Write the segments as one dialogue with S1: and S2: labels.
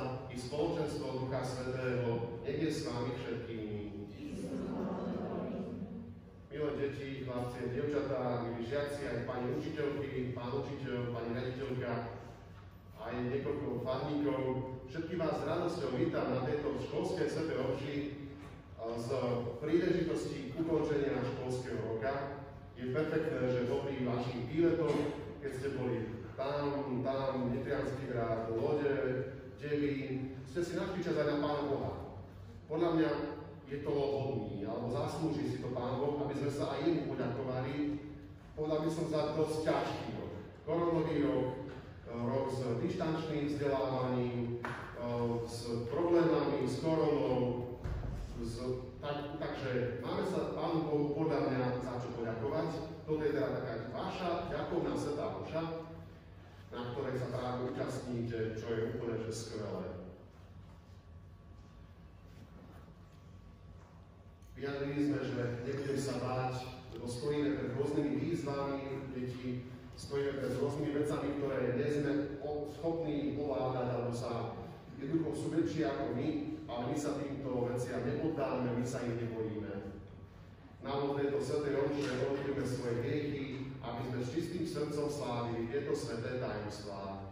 S1: i spoločenstvo Ducha Svätého, nech je s vami všetkými. Milé deti, chlapci a dievčatá, milí žiaci, aj pani učiteľky, pán učiteľ, pani riaditeľka, aj niekoľko farníkov, všetkých vás s radosťou vítam na tejto školskej svätej omši z príležitosti ukončenia školského roka. Je perfektné, že popri vašich výletoch, keď ste boli tam, Nitriansky hrad, Lode, Devín, ste si našli čas aj na Pána Boha. Podľa mňa je to hodný, alebo zaslúži si to Pán Boh, aby sme sa aj jemu poďakovali. Povedal by som za dosť ťažký rok. Koronový rok, rok s dištančným vzdelávaním, s problémami, s koronou. Takže máme sa Pánu Bohu podľa mňa za čo poďakovať. Toto je teda taká vaša ďakovná svätá omša, na ktorej sa práve účastníte, čo je úplne že skvelé. Vyjadrili sme, že nebudem sa báť, lebo stojíme pred rôznymi výzvami, deti, stojíme pred rôznymi vecami, ktoré nie sme schopní ovládať, alebo sa jednoducho sú väčšie ako my, ale my sa týmto veciam nepoddáme, my sa ich nebojíme. Nám od tejto svätej omše odkryjeme svoje hriechy, aby sme s čistým srdcom slávili tieto sväté tajomstvá.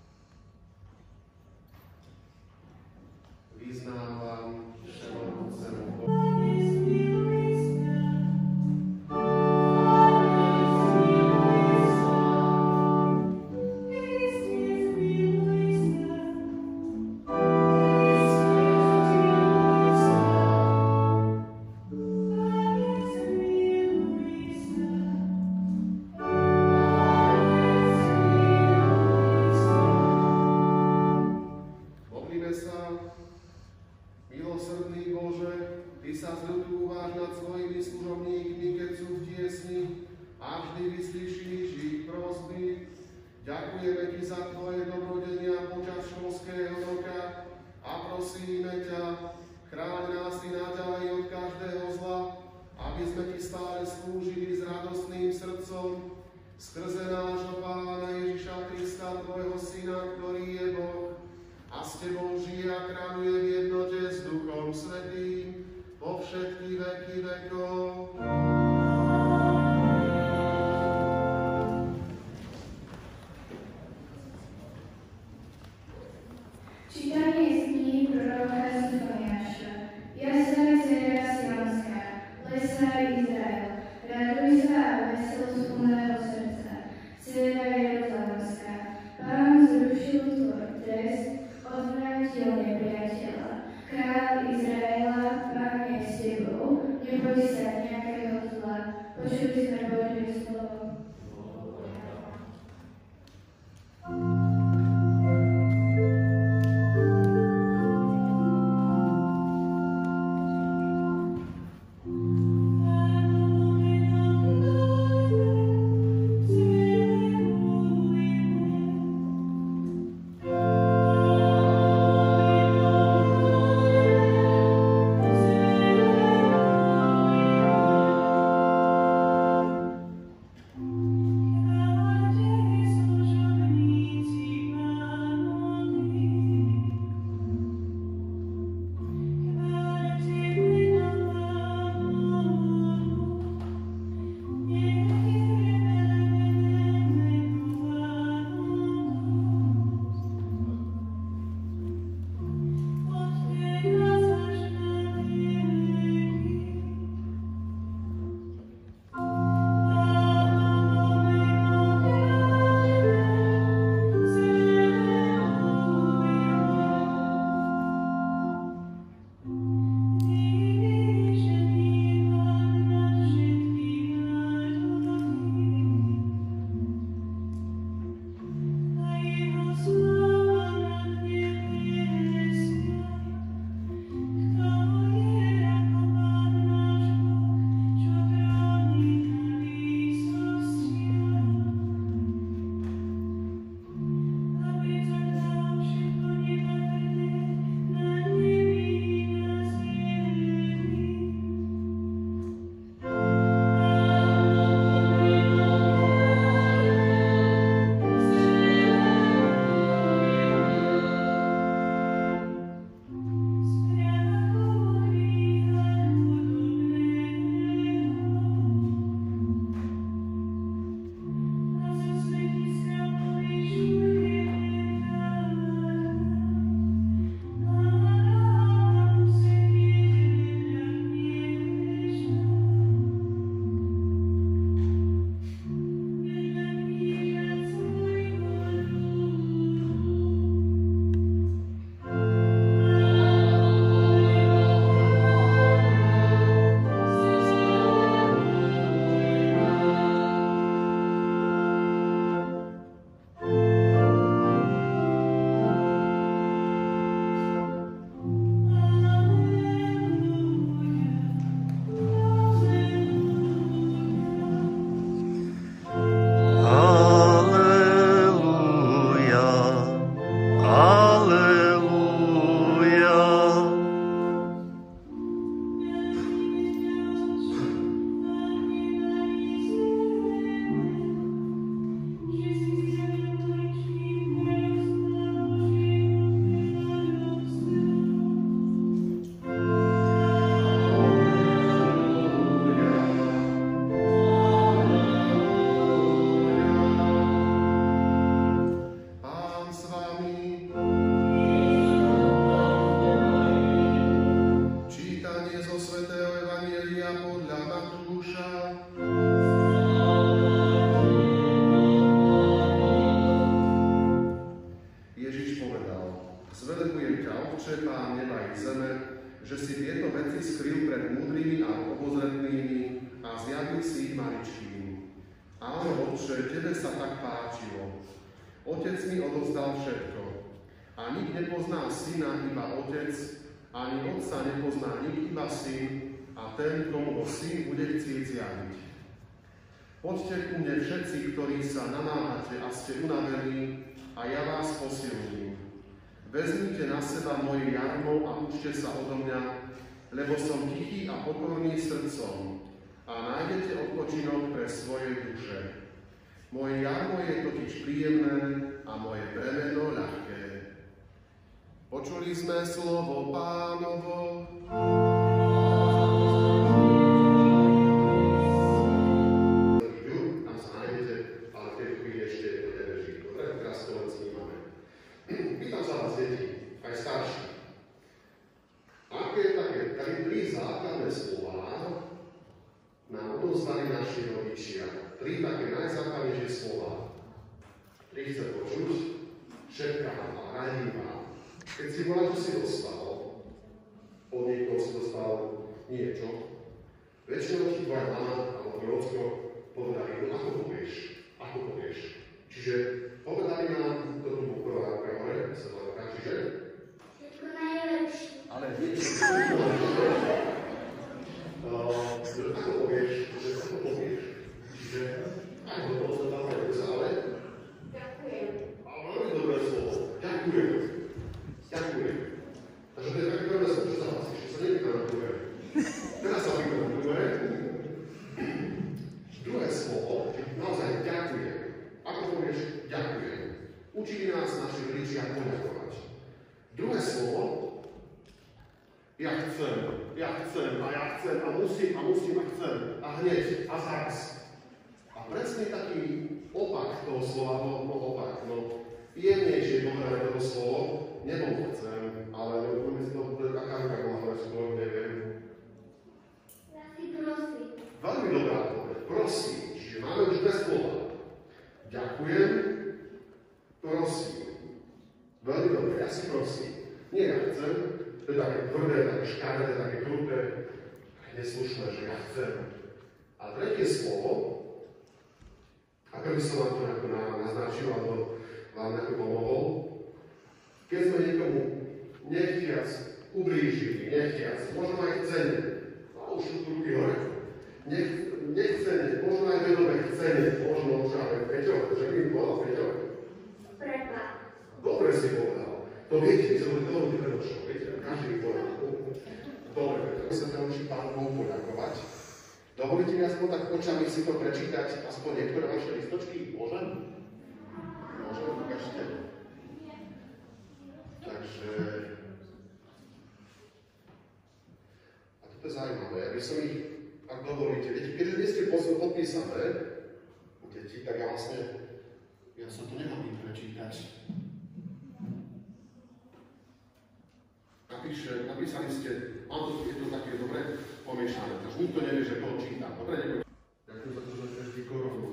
S1: Vyznávam všemohúcemu Bohu. Pán neba i zeme, že si tieto veci skryl pred múdrymi a obozretnými a zjavil si ich maličkým. Áno, Otče, tebe sa tak páčilo. Otec mi odovzdal všetko. A nik nepozná syna, iba otec, ani otca nepozná nik, iba syn, a ten, komu ho syn bude chcieť zjaviť. Poďte ku mne všetci, ktorí sa namáhate a ste unavení, a ja vás posilním. Vezmite na seba moje jarmo a učte sa odo mňa, lebo som tichý a pokorný srdcom, a nájdete odpočinok pre svoje duše. Moje jarmo je totiž príjemné a moje bremeno ľahké. Počuli sme slovo Pánovo. Tam sa nájdete, ale v tej chvíli ešte to nebeží. Dobre, teraz to len snímame. Pýtam sa vás, deti, aj starší. Aké také tri základné slová nám odovzdali naši rodičia? Tri také najzákladnejšie slova. Tri chce počuť, šepká a radí vám. Keď si bola, čo si dostal, od niekoho si dostal niečo, väčšinou ti tvoja mama alebo tvoj ocko povedali, no ako povieš. Čiže povedali nám, to tu bol prvá hore, sa to taká, čiže? Všetko najlepšie. Ale niečo. Ako povieš? Čiže, aj do toho sa dávajú, ale? Ďakujem. A veľmi dobré slovo. Ďakujem. Takže to je také prvé slovo, čo sa hlasíš, že sa nepýta na druhé. Teraz sa pýta na druhé. Druhé slovo, naozaj ďakujem. Ako povieš ďakujem? Učili nás naši rodičia poďakovať. Druhé slovo, ja chcem a musím a chcem a hneď a zaraz. A presne taký opak toho slova, jemnejšie povedané toto slovo, nebol chcem, ale to je taká ruka bola skôr, neviem. Ja si prosím. Veľmi dobrá odpoveď, prosím. Čiže máme už dve slova. Ďakujem, prosím. Veľmi dobre, ja si prosím. Nie ja chcem, to je také tvrdé, také škaredé, také kruté, také neslušné, že ja chcem. A tretie slovo, ako by som vám to naznačil, alebo vám nejako pomohol, keď sme niekomu nechtiac ublížili, možno aj chcene, a už sú tu ruky hore, nechcene, možno aj vedome chcene, možno práve Peťo, že by bola Peťo. Prepáč. Dobre si povedal. To viete, my sme to veľmi predošlo, viete, každý mi povedal. Dobre, Peťo, sa naučí Pánu Bohu poďakovať. Dovolíte mi aspoň tak očami si to prečítať, aspoň niektoré vaše listočky? Môžem? Ukážte. Takže... A toto je zaujímavé, aby som ich, ak dovolíte, viete, keďže nie ste podpísané, deti, tak ja sa to nehodím prečítať. Napísali ste, je to také dobre pomiešané, takže nikto nevie, že to číta. Dobre, ďakujem. Ďakujem za to, že máte vždy koronu.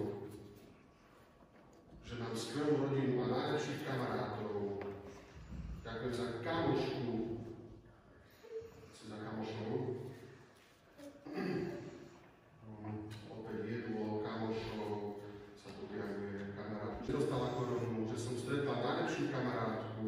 S1: Že mám skvelú rodinu a najlepších kamarátov. Ďakujem za kamošku. Za kamošov. Opäť jedlo, kamošov sa tu objavuje, kamarát. Že dostala koronu, že som stretla najlepšiu kamarátku.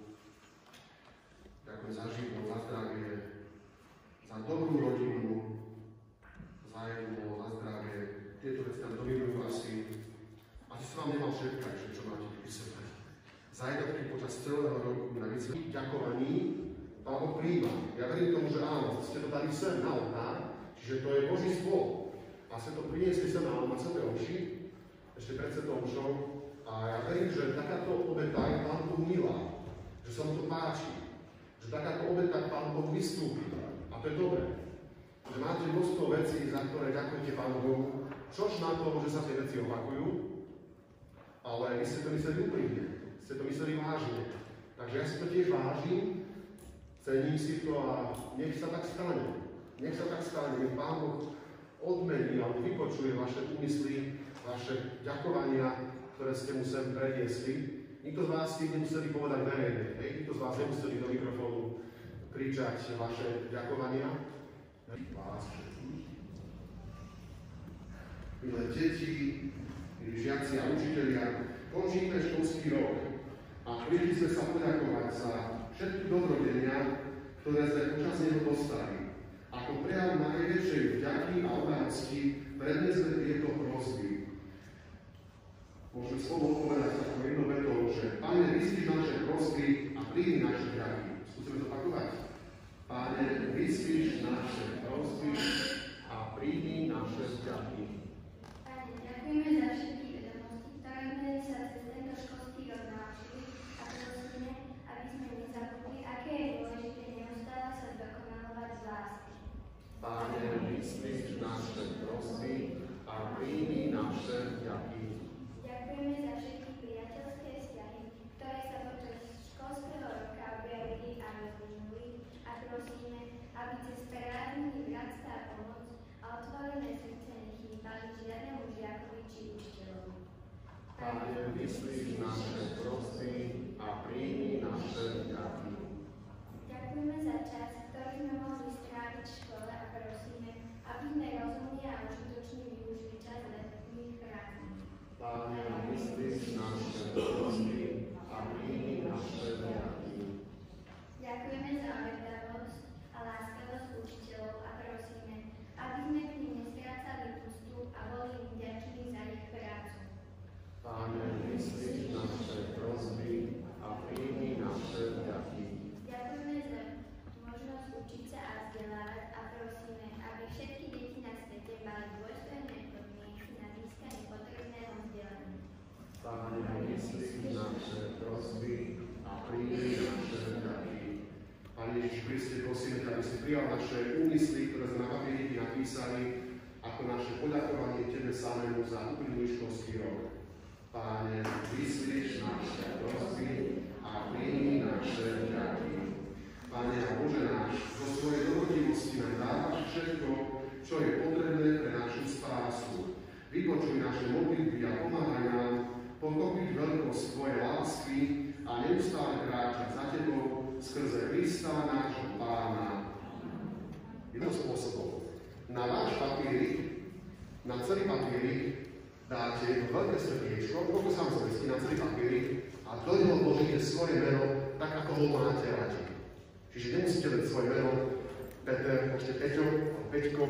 S1: Ďakujem za život, za zdravie, za dobrú rodinu, za jedlo, za zdravie. Tieto veci tam dominujú asi som vám nemal šepkať, čo máte písať. Zajednatky počas celého roku na výsledky ďakovaní Pán Boh príjma. Ja verím tomu, že áno, ste to dali sem na oltár, čiže to je Boží slov. A ste to priniesli sem na Sväté omši, ešte pred Svätou omšou. A ja verím, že takáto obeta je Pán Boh milá, že sa mu to páči, že takáto obeta Pán Boh vystúpi. A to je dobré. Že máte množstvo vecí, za ktoré ďakujete Pánu Bohu, čož na to, že sa tie veci opakujú, ale vy ste to mysleli úprimne, ste to mysleli vážne. Takže ja si to tiež vážim, cením si to a nech sa tak stane. Nech Pán Boh odmení alebo vypočuje vaše úmysly, vaše ďakovania, ktoré ste mu sem preniesli. Nikto z vás si nemuseli povedať verejne, nikto z vás nemuseli do mikrofónu privítať vaše ďakovania. Vás všetkých. Milé deti, milí žiaci a učitelia, končíme školský rok a prišli sme sa poďakovať za všetky dobrodenia, ktoré sme počas neho dostali. Ako prejav najväčšej vďaky a odanosti prednesme tieto prosby. Môžeme slovo odpovedať ako jednou vetou, že Pane, vyslíš naše prosby a príjmi naše vďaky. Skúsime to opakovať. Pane, vyslíš naše prosby a príjmi naše vďaky.
S2: Pane, ďakujeme za všetky vedomosti, ktoré sme sa cez tento školský rok naučili a prosíme, aby sme nezabudli, aké je dôležité neustále sa zdokonalovať z lásky.
S1: Pane, vyslíš naše prosby a príjmi naše vďaky.
S2: Ďakujeme za všetky priateľské vzťahy, ktoré sa počas školského roka objavili a rozvinuli a prosíme, aby cez prejavenie bratstva a pomoc a otvorené srdce nechýbali žiadnemu žiakovi či učiteľovi.
S1: Pane, vyslíš naše prosby a príjmi naše vďaky.
S2: Ďakujeme za čas, ktorý sme mohli stráviť v škole a prosíme, aby sme rozumne a užitočne využili čas letných prázdnin.
S1: Pane, vyslíš naše prosby a príjmi naše vďaky.
S2: Ďakujeme za obetavosť a láskavosť učiteľov a prosíme, aby sme k nim nestrácali úctu a boli im vďační za ich prácu.
S1: Pane, vyslíš naše prosby a príjmi naše vďaky.
S2: Ďakujeme za možnosť učiť sa a vzdelávať a prosíme, aby všetky deti na svete mali dôstojné podmienky na získanie potrebného vzdelania.
S1: Pane, vyslíš naše prosby a príjmi naše vďaky. Pane Ježiš Kriste, prosíme ťa, aby si prijal naše úmysly, ktoré sme na papieriky napísali, ako naše poďakovanie Tebe samému za uplynulý školský rok. Pane, vyslíš naše prosby a príjmi naše vďaky. Pane a Bože náš, zo svojej dobrotivosti nám dávaš všetko, čo je potrebné pre našu spásu. Vypočuj naše modlitby a pomáhaj nám pochopiť veľkosť Tvojej lásky a neustále kráčať za Tebou skrze Krista, nášho Pána. Jednou spôsobom. Na váš papierik, na celý papierik dáte jedno veľké srdiečko, koľko sa vám zmestí na celý papierik a do neho vložíte svoje meno, tak ako ho máte radi. Čiže nemusíte len svoje meno, Peter, môžete Peťo, Peťko,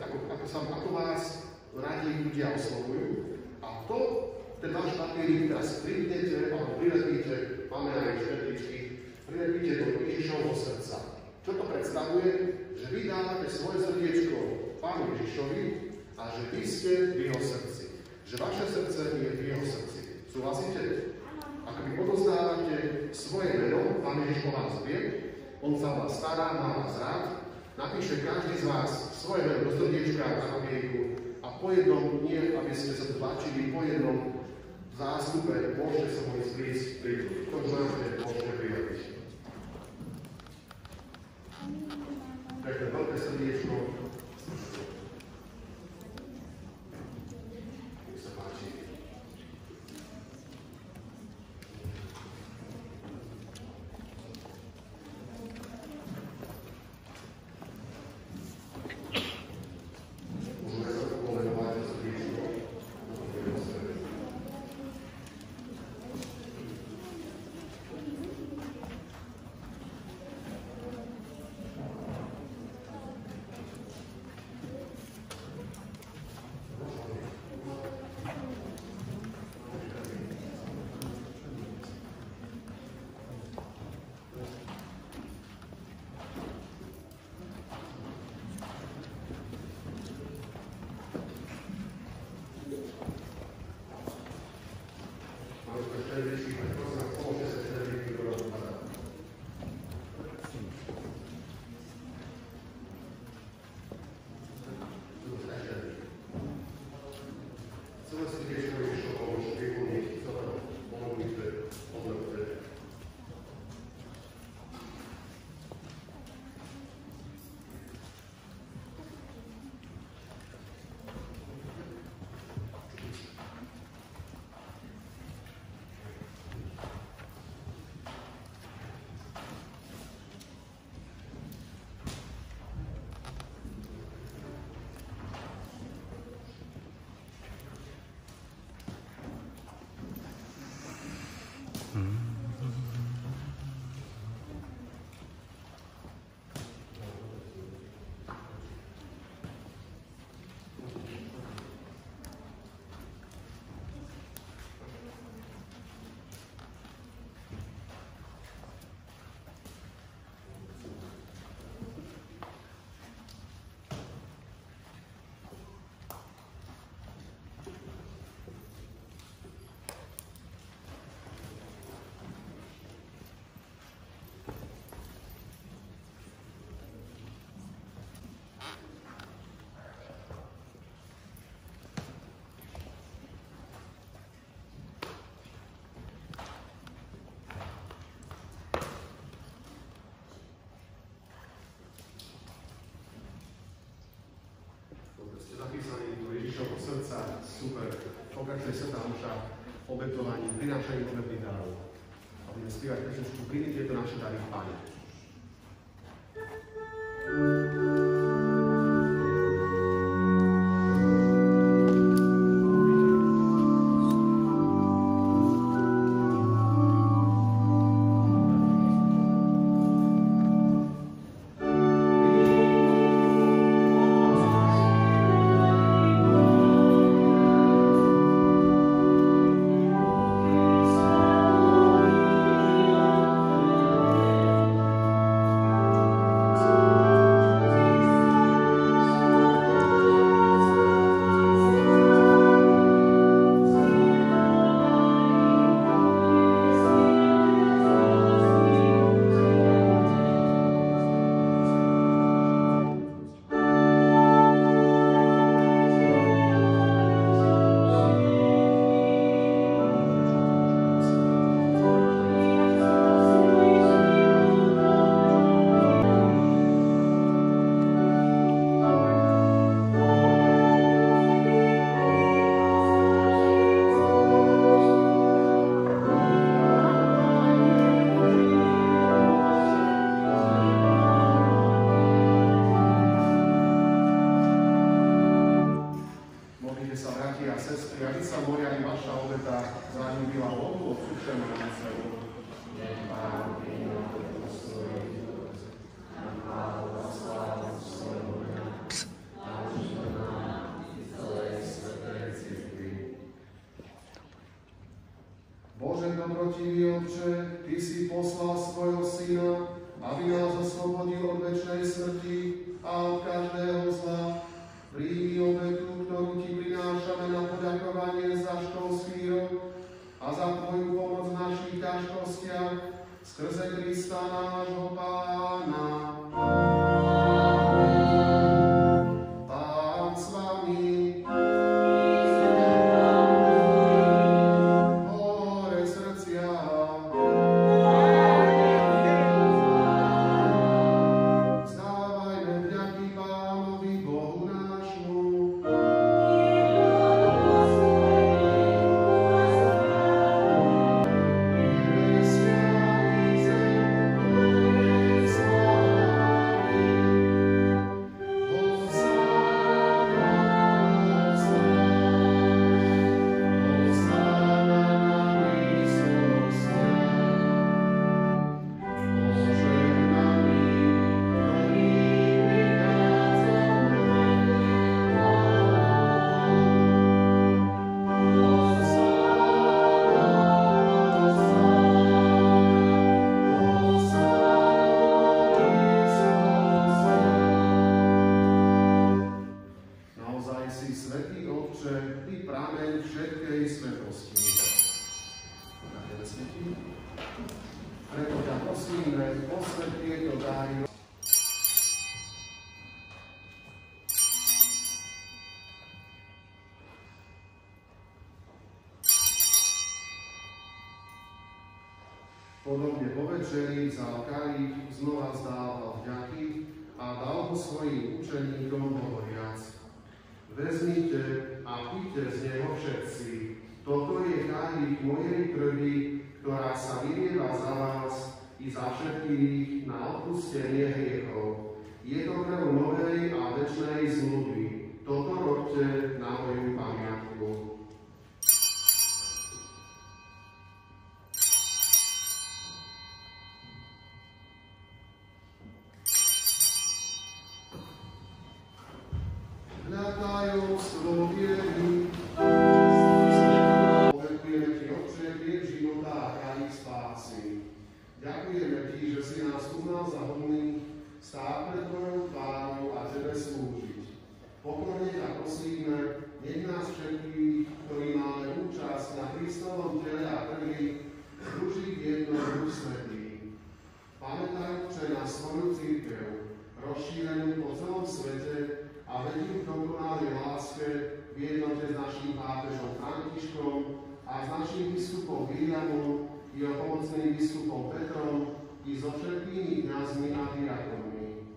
S1: ako vás radi ľudia oslovujú. A to, ten váš papierik teraz pripnete alebo prilepíte, máme aj šperličky, prilepíte do Ježišovho srdca. Čo to predstavuje? Že vy dávate svoje srdiečko Pánu Ježišovi a že vy ste v jeho srdci. Že vaše srdce je v jeho srdci. Súhlasíte? Ak vy odozdávate svoje meno, Pán Ježiš o vás vie, on sa vás stará, má vás rád, napíše každý z vás svoje meno do srdiečka na papieriku a po jednom, nie aby ste sa tlačili, po jednom zástupe môžete sa môj ísť prísť. To máte, môžete prijaviť. Takže veľké srdiečko. Nech sa páči. Môžeme sa pomenovať srdiečko. pokračuje svätá omša obetovaním, prinášaním obetných darov. A budeme spievať pesničku Príjmi tieto naše dary, Pane.
S3: Bože dobrotivý Otče, Ty si poslal svojho Syna, aby nás oslobodil od večnej smrti a od každého zla. Príjmi obetu, ktorú Ti prinášame na poďakovanie za školský rok a za Tvoju pomoc v našich ťažkostiach skrze Krista nášho Pána. Pán s vami. Podobne po večeri vzal kalich, znova vzdával vďaky a dal ho svojim učeníkom hovoriac: Vezmite a pite z neho všetci. Toto je kalich mojej krvi, ktorá sa vylieva za vás i za všetkých na odpustenie hriechov. Je to krv novej a večnej zmluvy. Toto robte na moju pamiatku. Tajomstvo viery. Ďakujeme Ti, Otče, liek života a kalich spásy. Ďakujeme Ti, že si nás uznal za hodných stáť pred Tvojou tvárou a Tebe slúžiť. Pokorne ťa prosíme, nech nás všetkých, ktorí máme účasť na Kristovom tele a krvi, združí v jednom Duch Svätý. Pamätaj, Otče, na svoju cirkev, rozšírenú po celom svete, a vedím k dokonalej láske v jednote s naším pápežom Františkom a s naším biskupom Williamom i pomocným biskupom Petrom i so všetkými kňazmi a diakonmi.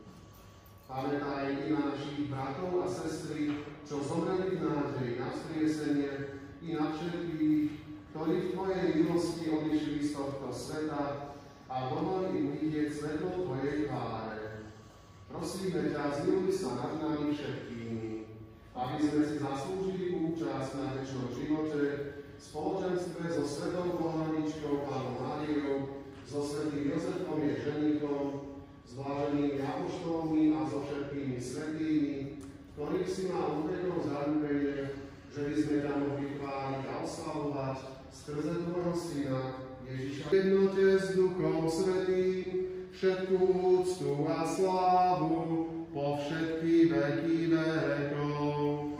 S3: Pamätaj i na našich bratov a sestry, čo zomreli v nádeji na vzkriesenie, i na všetkých, ktorí v Tvojej milosti odišli z tohto sveta a dovolí im vidieť svetlo Tvojej tváre. Prosíme ťa, zmiluj sa nad nami všetkými, aby sme si zaslúžili účasť na večnom živote, v spoločenstve so svetou Bohaničkou Pannou Máriou, so svätým Jozefom jej ženichom, s blaženými apoštolmi a so všetkými svätými, ktorých si mal úpekov zarúbenie, že by sme ťa mohli chváliť a oslavovať skrze Tvojho Syna Ježiša. V jednote s Duchom Svätým všetku úctu a slávu po všetky veky vekov.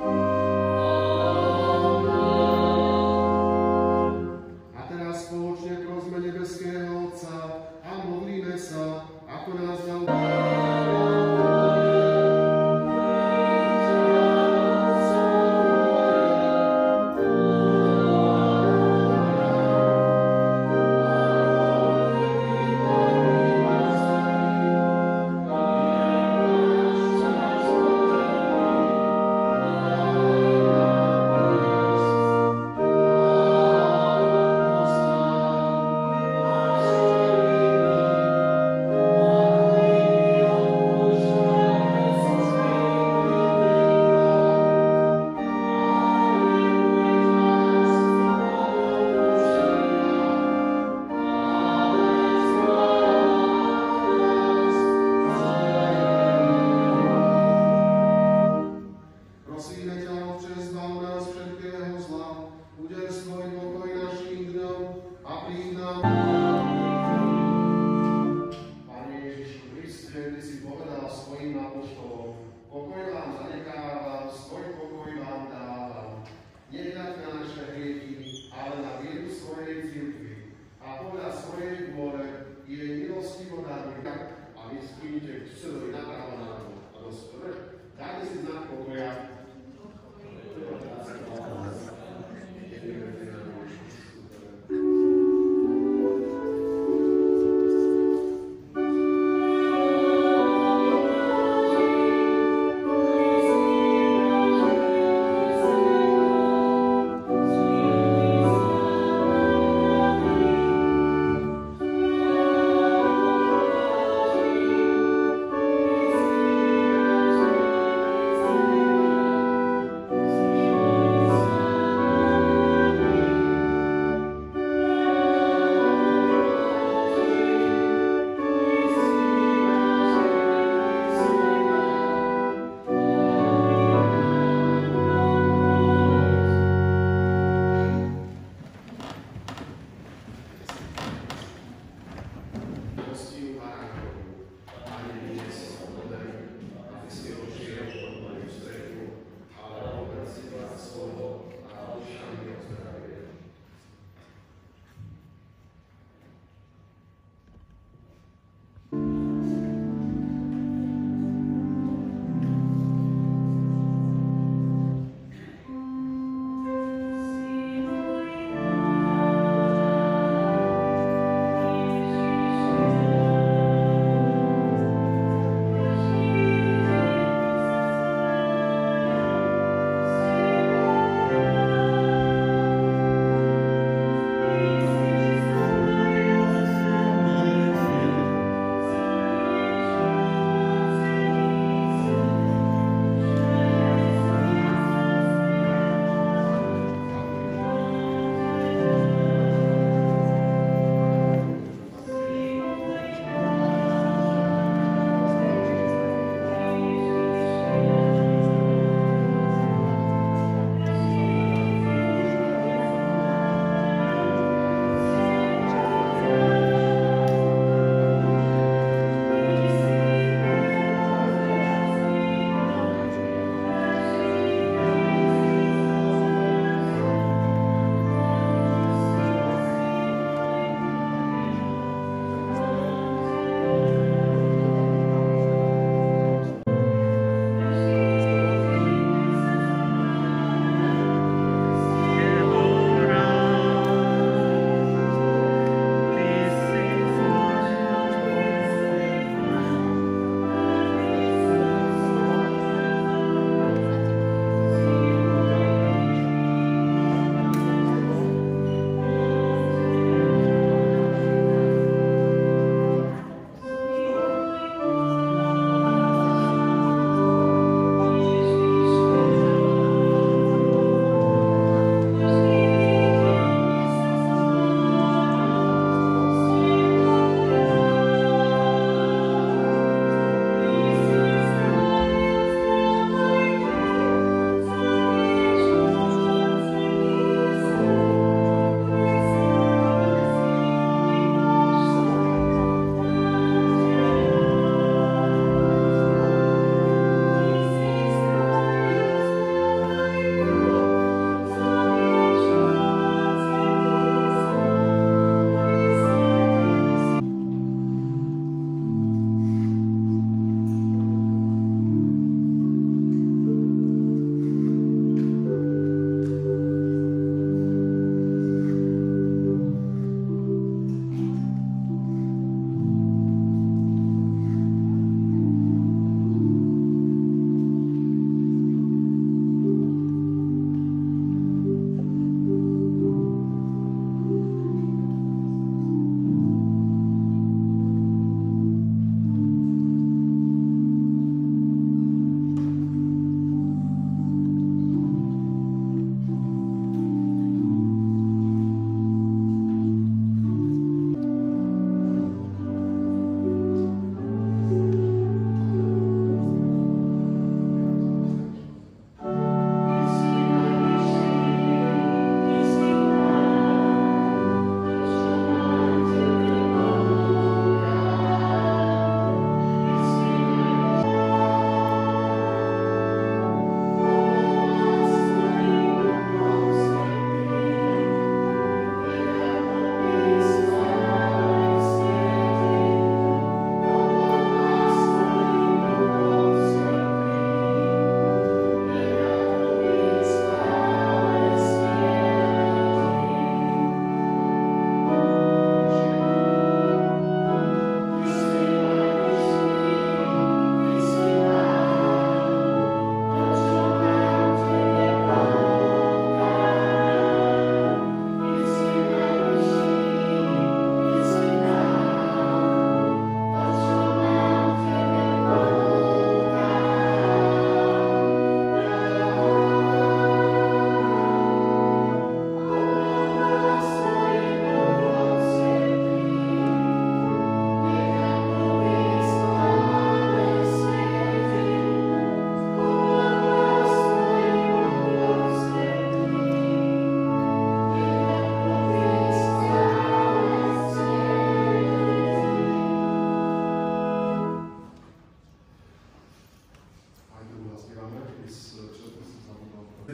S3: A teraz spoločne prosme nebeského Otca a modlíme sa, ako nás dal.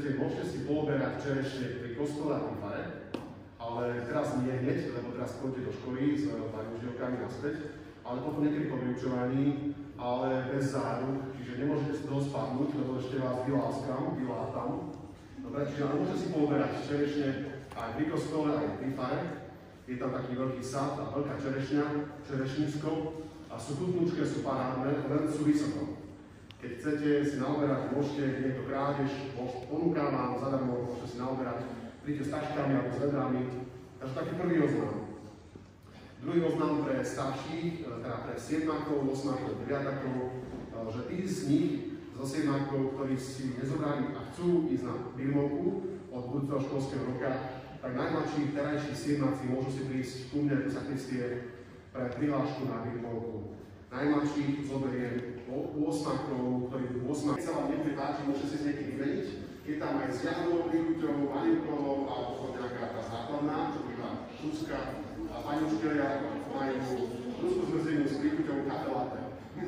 S1: môžete si pooberať čerešne pri kostole a pri fare, ale teraz nie hneď, lebo teraz pôjdete do školy s pani učiteľkami naspäť, ale potom niekedy po vyučovaní, ale bez záruk, čiže nemôžete si toho spadnúť, lebo ešte vás vylátam. Dobre, čiže ale môžete si pooberať čerešne aj pri kostole, aj pri fare. Je tam taký veľký sad a veľká čerešňa, čerešnisko a sú chutnúčke, sú parádne, len sú vysoko. Keď chcete si naoberať, môžete, niekto krádež, ponúka vám zadarmo, môžete si naoberať, príďte s taškami alebo s vedrami. Takže taký prvý oznám. Druhý oznám pre starších, teda pre 7-ákov, 8-ákov, 9-ákov, že tí z nich, zo 7-ákov, ktorí si nezobrali a chcú ísť na birmovku od budúceho školského roka, tak najmladší terajší 7-áci môžu si prísť ku mne do sakristie pre prihlášku na birmovku. Najmladších zoberiem u 8-ákov, ktorí budú 8-ákov. Keď sa vám nebude páčiť, môžete si s niekým vymeniť. Je tam aj s Janovou, Príkuťovou, Vanilkovou alebo nejaká tá základná, čo býva Šuska. A pani učiteľia majú ruskú zmrzlinu s Príkuťovou kafeláte.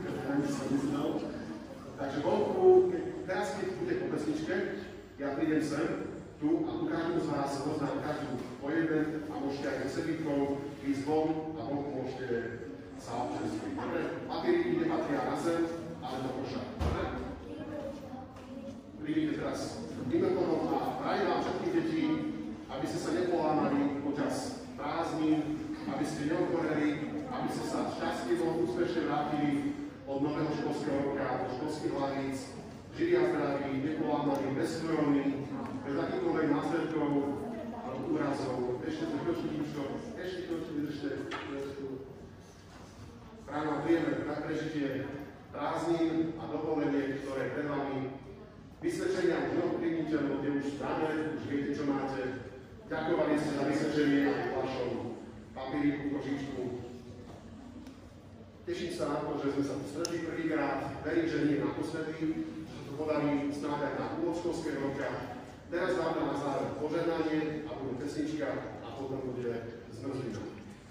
S1: Takže vonku, teraz keď budete po pesničke, ja prídem sem, tu a tu každému z vás rozdám každú po jeden a môžete aj so sebíkou ísť von a vonku môžete sa občerstviť. Dobre? Papieriky nepatria na zem, ale do koša. Dobre? Prídite teraz mimochodom a prajem vám všetkých detí, aby ste sa nepolámali počas prázdnin, aby ste neodhoreli, aby ste sa šťastlivo, úspešne vrátili od nového školského roka do školských hlavíc, živí a zdraví, nepolámaní, bez choroby, bez akýchkoľvek následkov alebo úrazov. Ešte vydržte. Prajem vám príjemné prežitie prázdnin a dovolenie, ktoré je pred vami. Vysvedčenia už neovplyvnite, lebo tie už dáme, už viete, čo máte. Ďakovali ste za vysvedčenie aj v vašom papíriku, kožičku. Teším sa na to, že sme sa tu stretli prvýkrát. Verím, že nie naposledy, že to podarí snáď aj na úvod školského roka. Teraz dáme na záver požehnanie a bude pesnička a potom bude zmrzlina.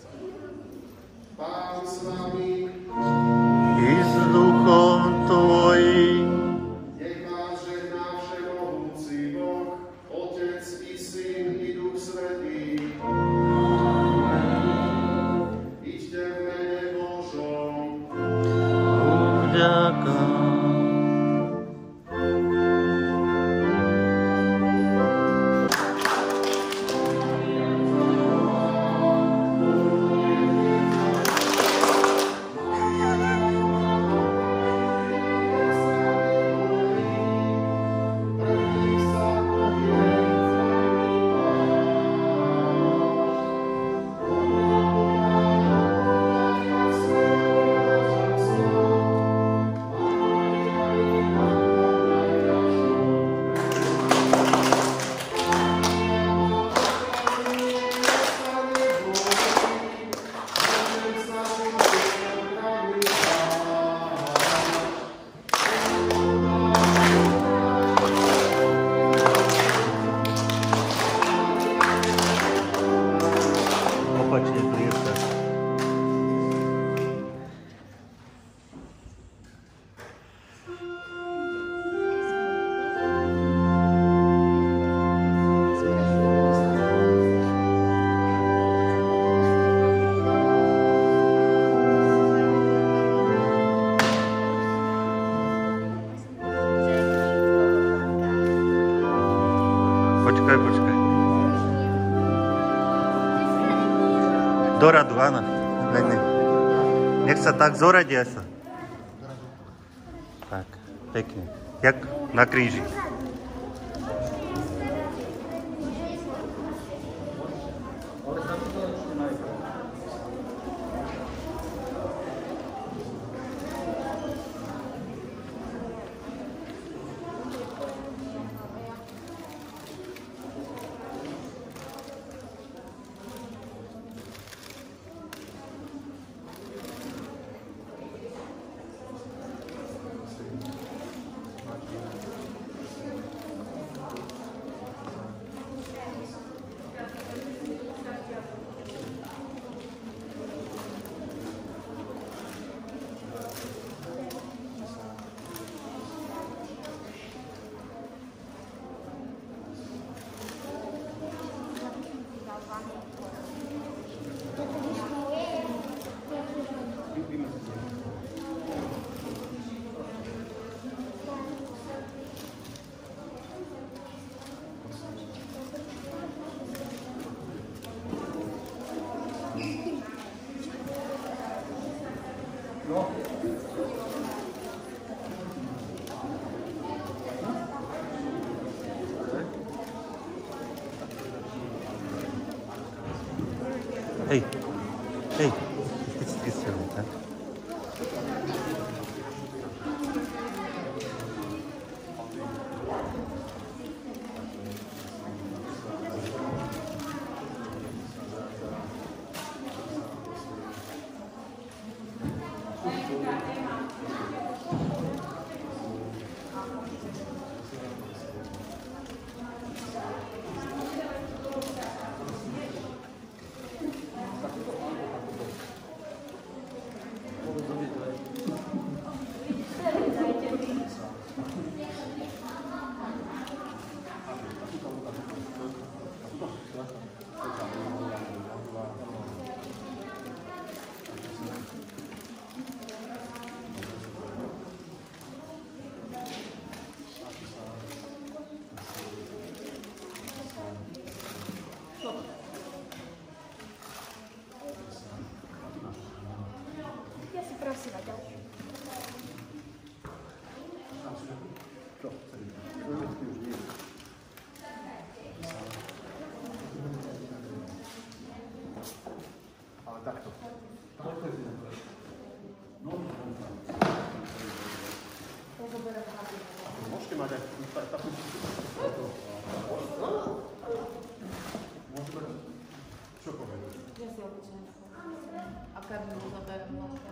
S1: Pán s vami
S4: i s duchom tvojim.
S1: Nech vás žehná všemohúci Boh, Otec i Syn i Duch Svätý. Iďte v mene Božom.
S4: Vďaka. Opačne priesta. Počkaj. Doradu, áno. Nech sa tak zoradia sa. Tak, pekne. Jak na kríži. Hej, hej, ty ste ho, tak?
S2: Ja si prosím a ďalšiu.
S1: Ale takto. Môžete mať aj takú... Môžete mať... Čo poviem?
S5: Ja si obyčajne. A kabinu zaberiem vlastne.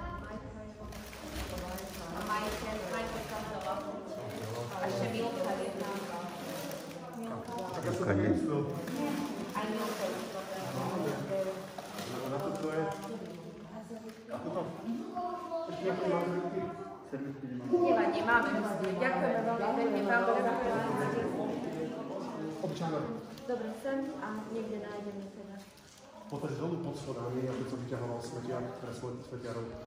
S5: A majte tam dala. A ešte Milka jedna.
S1: Tak ja som tak myslel.
S5: Aj Milka je to.
S1: Na to je... A toto? Ešte nejaké máme ruky? Servisky nemáme.
S5: Nevadí, máme. Ďakujeme veľmi pekne, pán Božák.
S1: Obyčajné.
S2: Dobre, sem a niekde nájdeme teda.
S1: Potež dolu pod schodami, aby som vyťahoval svetiar, svetiarov.